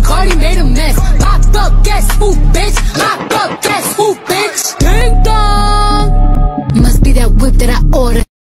Cardi made a mess. Lock up, guess who, bitch? Lock up, guess who, bitch? Ding dong. Must be that whip that I ordered.